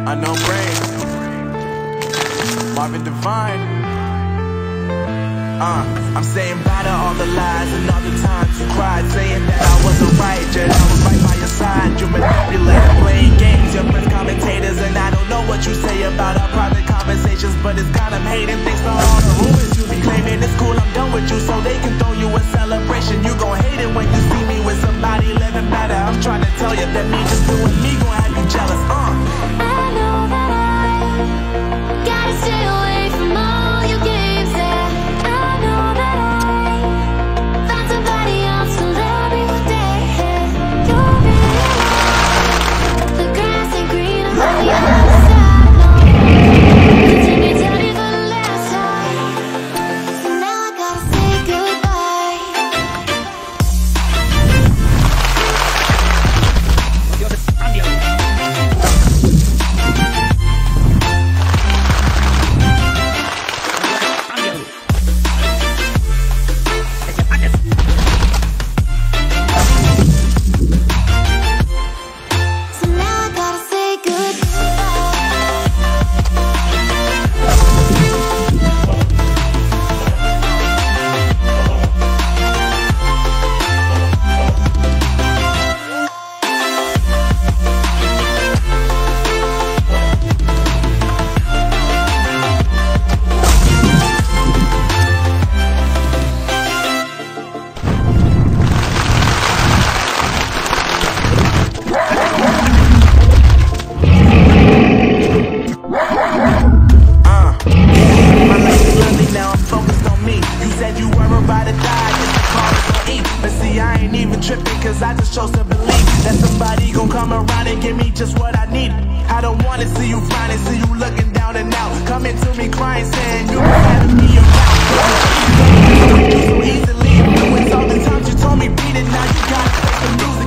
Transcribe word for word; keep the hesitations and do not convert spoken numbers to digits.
Unknown brain, Marvin Divine. Uh, I'm saying bye to all the lies and all the times you cried, saying that I wasn't right, yet I was right by your side. You manipulated, playing games, your friends commentators, and I don't know what you say about our private conversations, but it's kind of hating thanks to all the rumors you be claiming. It's cool, I'm done with you, so they can throw you a celebration. You gon' hate it when you see me with somebody living better. I'm trying to tell you that me just doing me gon' have you jealous. Uh. I know that I gotta stay away from all your games. Yeah, I know that I found somebody else to love me one day. You'll realize the grass ain't green on the other side. No, continue to tell me for the last time. So now I gotta say goodbye. So now I gotta say goodbye. Now I'm focused on me. You said you were about to die, just to call it on E. But see, I ain't even tripping, cause I just chose to believe that somebody gon' come around and give me just what I need. I don't wanna see you flying, see you looking down and out, coming to me crying, saying you been having me around. So easily, knowing all the times you told me beat it, now you gotta face the music.